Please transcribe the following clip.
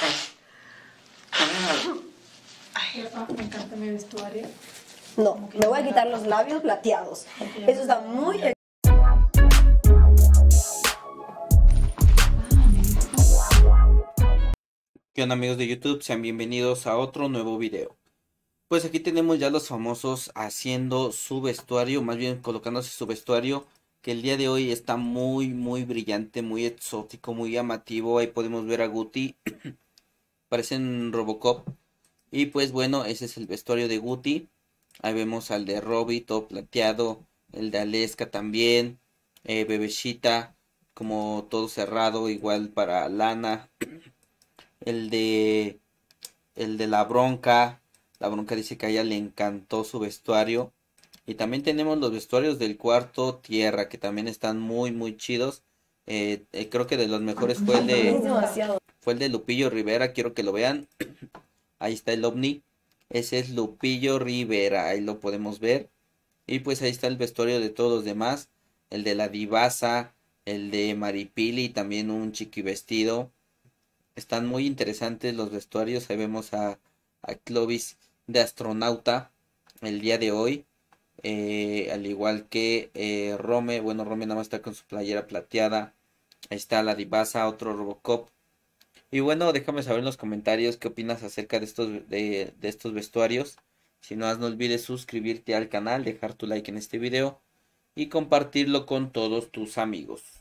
Ay, jefa, me encanta mi vestuario. No, me voy a quitar los labios plateados. Eso está muy... ¿Qué onda amigos de YouTube? Sean bienvenidos a otro nuevo video. Pues aquí tenemos ya los famosos haciendo su vestuario, más bien colocándose su vestuario, que el día de hoy está muy brillante, muy exótico, muy llamativo. Ahí podemos ver a Guti, parecen Robocop. Y pues bueno, ese es el vestuario de Guti. Ahí vemos al de Robby, todo plateado, el de Aleska también, Bebeshita, como todo cerrado, igual para Lana. El de la bronca. La bronca dice que a ella le encantó su vestuario. Y también tenemos los vestuarios del cuarto tierra, que también están muy chidos. Creo que de los mejores fue el de Lupillo Rivera. Quiero que lo vean. Ahí está el ovni. Ese es Lupillo Rivera. Ahí lo podemos ver. Y pues ahí está el vestuario de todos los demás. El de la Divasa. El de Maripili. También un chiqui vestido. Están muy interesantes los vestuarios. Ahí vemos a Clovis de astronauta el día de hoy. Al igual que Rome. Bueno, Rome nada más está con su playera plateada. Ahí está la Divasa, otro Robocop. Y bueno, déjame saber en los comentarios qué opinas acerca de estos vestuarios. Si no, no olvides suscribirte al canal, dejar tu like en este video y compartirlo con todos tus amigos.